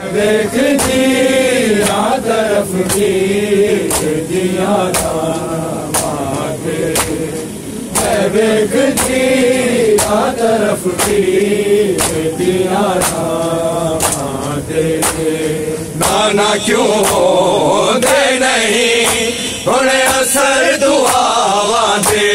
देख दिया तरफ की दिया माथे, देख दिया तरफ की दिया माथे। नाना क्यों दे नहीं थोड़े असर दुआवा दे,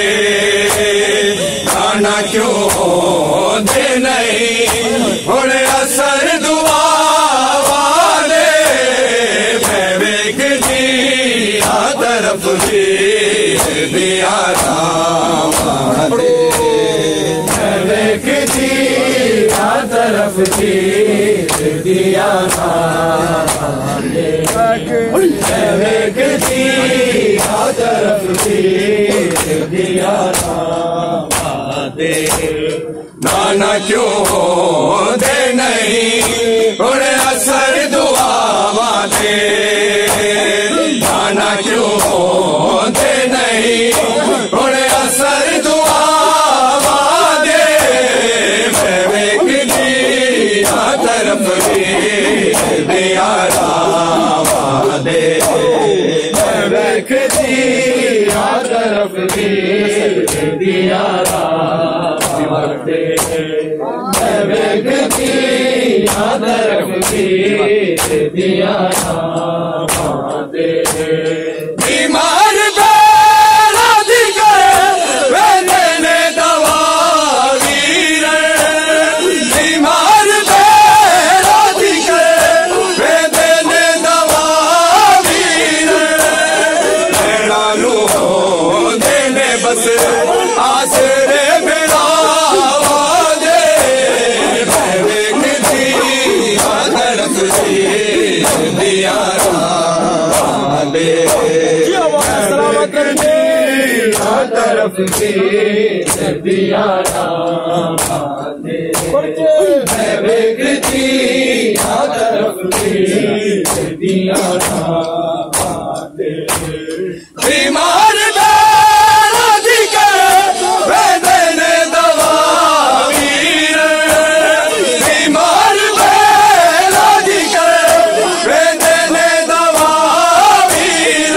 नाना क्यों दे नहीं थोड़े असर दुआवा दे। मैं वेख दिया तरफ की दिया दे, मैं वेख दिया तरफ की दिया दे, मैं वेख दिया तरफ की दिया दे। नाना क्यों दे नहीं थोड़े असर दुआवा दे, नाना क्यों दे नहीं थोड़े असर दुआवा दे। मैं वेख दिया तरफ की दिया दे, मैं वेख दिया तरफ की दिया दे, मैं वेख दिया तरफ की दिया दे। बीमार बेरा दिगर वे देने दवा वीर, बीमार बेरा दिगर वे देने दवा वीर। लू देने बस आसरे मेरा दे, मैं वेख दिया तरफ की दिया दे, तरफ की दिया दे, मैं वेख दिया तरफ की दिया दे। बीमार बेरा दिगर वे देने दवा वीर, बीमार बेरा दिगर वे देने दवा वीर।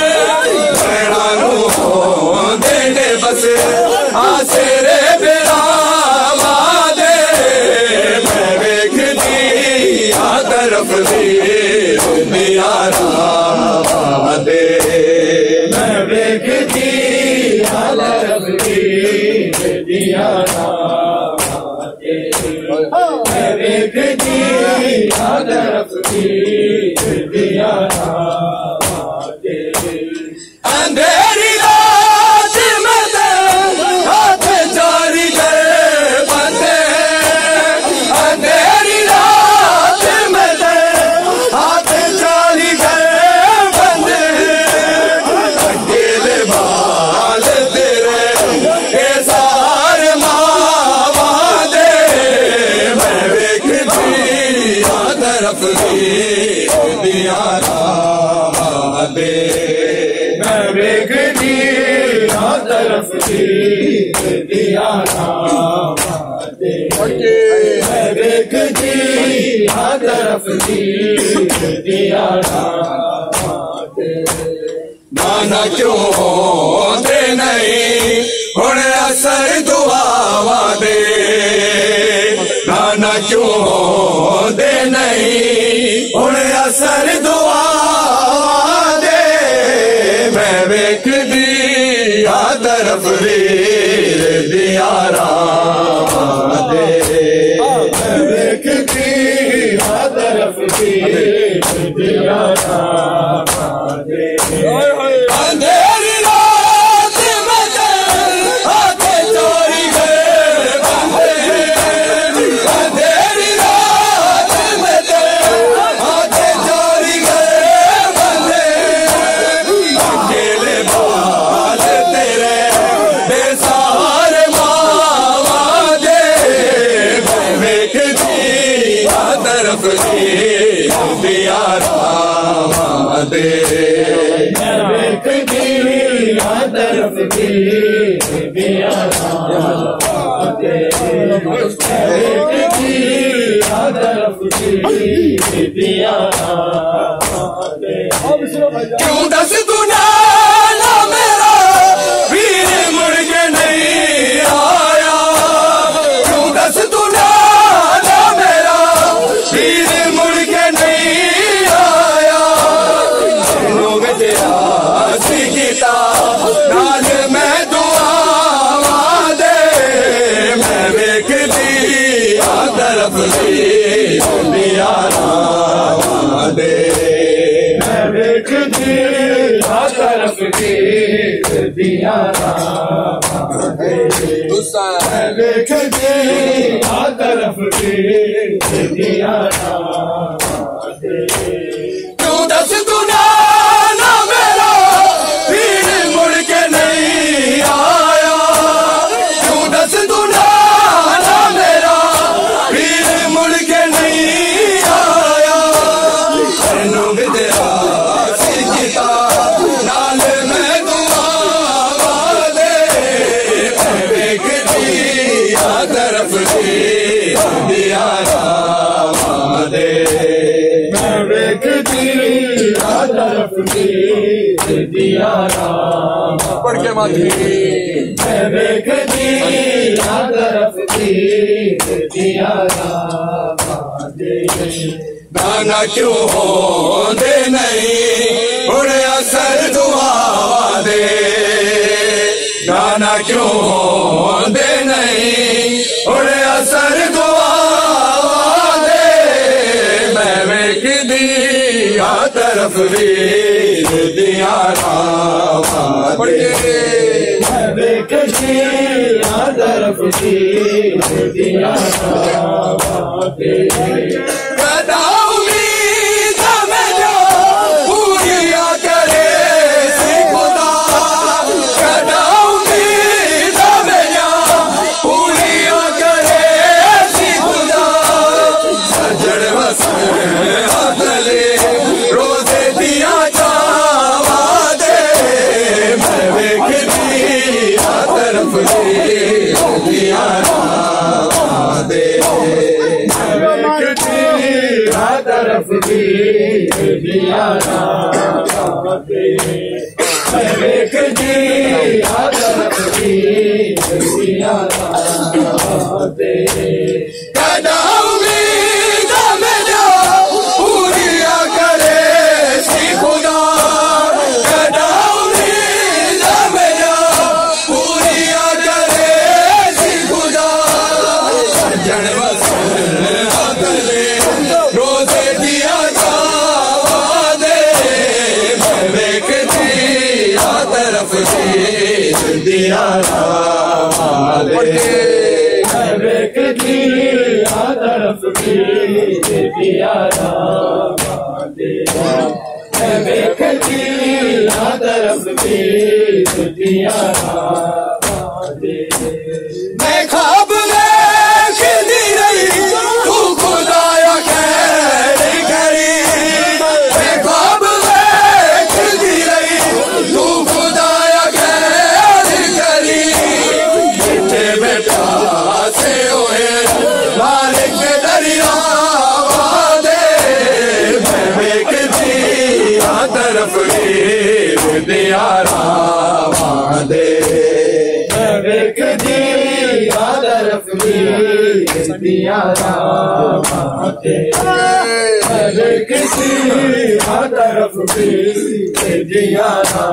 देने बस आसरे मेरा दे, मैं वेख दिया तरफ की दिया दे, मैं वेख दिया तरफ की दिया दे, मैं वेख दिया तरफ की दिया दे। अंधेरी रात में हाथ जारी गए बंदे, अंधेरी रात में हाथ जारी गए बंदे। अकेले बाल तेरे के सारे मावा दे, मैं वेख दिया तरफ की दिया दे, मैं वेख दिया तरफ की दिया दे, मैं वेख दिया तरफ की दिया दे। नाना क्यों दे नहीं थोड़े असर दुआवा दे, नाना क्यों दे नहीं थोड़े असर दुआवा दे। मैं वेख दिया तरफ दिया दे, मैं वेख दिया तरफ की दिया दे। अंधेरी रात में हाथ चोरी गए बंदे, अंधेरी रात में हाथ चोरी गए बंदे। अकेले बाल तेरे बेसारे मावा दे, मैं वेख दिया तरफ की दिया दे, मैं वेख दिया तरफ तरफ की क्यों दस दुनिया ना मेरा वीर मुड़ के नहीं आया, क्यों दस दुनिया ना मेरा वीर मुड़ के नहीं आया। लोग तेरा सीखता नाल मैं दुआ दे, मैं वेख दी तरफ दी दुनिया दे, मैं वेख दी तरफ की दिया दे, मैं वेख दी तरफ की दिया दे। क्यों दस दुनिया ना मेरा वीर मुड़ के नहीं आया, क्यों दस दुनिया ना मेरा वीर मुड़ के नहीं आया। लोग तेरा सीखता नाल मैं दुआ दे, मैं वेख दी तरफ दी दिया दे, मैं वेख दी तरफ दी दिया पढ़ के माती, मैं वेख दी तरफ दी दिया दे। गाना क्यों हो दे नहीं उड़े असर दुआ दे, गाना क्यों हो दे नहीं उड़े असर दुआ दे, मैं वेख दी तरफ वीर दिया दे, मैं वेख दी तरफ वीर दिया दे। रोजे दिया जावा दे, मैं वेख दी तरफ दिया दे, मैं वेख दी तरफ दिया दे, मैं वेख दी तरफ दिया दे। कदा उम्मीद मेरा पूरिया करे सी खुदा, कदा उम्मीद मेरा पूरिया करे सी खुदा। सज्जन वसन अगले रोजे दिया जावा दे, मैं वेख दी तरफ दिया दे, मैं वेख दी तरफ दिया दे, मैं वेख दी तरफ दिया दे। मैं ख्वाब देखती रही तू खुदाया खैर करी, मैं ख्वाब देखती रही तू खुदाया खैर करी। जितने में प्यासे हुए मालिक दरिया दे, मैं वेख दी तरफ दिया दे, मैं वेख दी तरफ दिया दे, मैं वेख दी तरफ दिया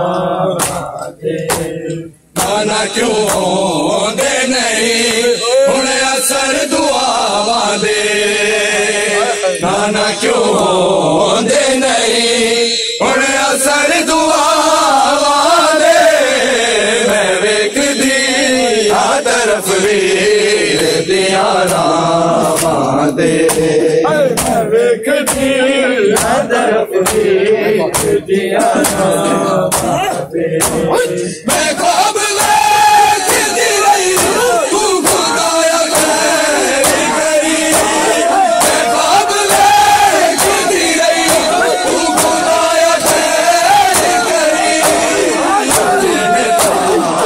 दे। गाना क्यों दे नहीं उन्हें असर दुआ दे, गाना क्यों दे नहीं उन्हें असर दुआ दे, मैं वेख दी तरफ दिया दे, मैं वेख दी तरफ दिया दे। मैं ख्वाब देखती रही तू खुदाया खैर करी, मैं ख्वाब देखती रही तू खुदाया खैर करी।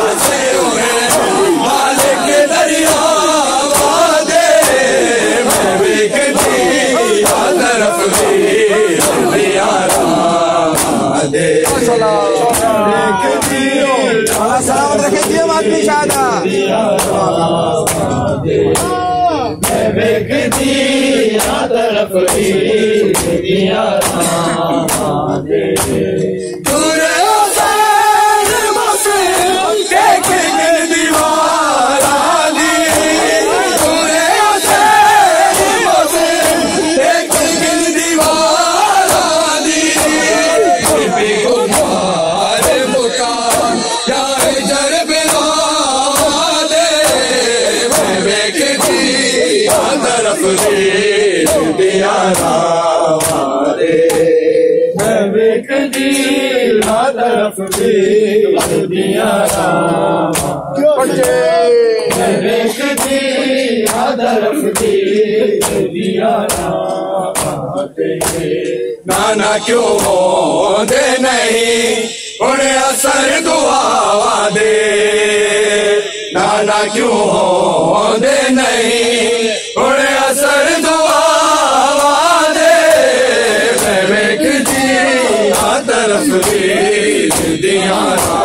फकीर दिया दे सलामत रखे दिए आदमी शादा तरफ दिया तरफ दिया नाना क्यों हो दे नहीं उन्हें असर दुआ दे नाना क्यों हो दे नहीं उन्हें असर दुआ दे वेख जी तरफ दिया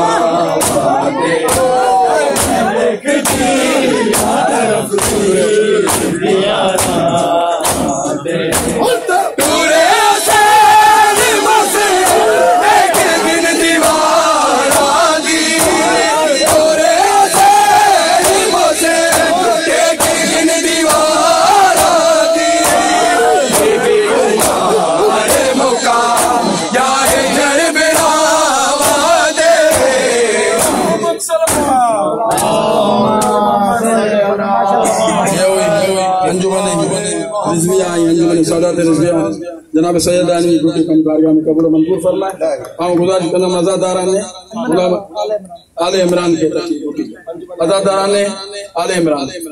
जनाब सैयदानी गुटी पंज बारगाह में कबूल मंजूर फरमाए। आओ गुजारिश करना अज़ादारान ने आले इमरान के अज़ादारान ने आले इमरान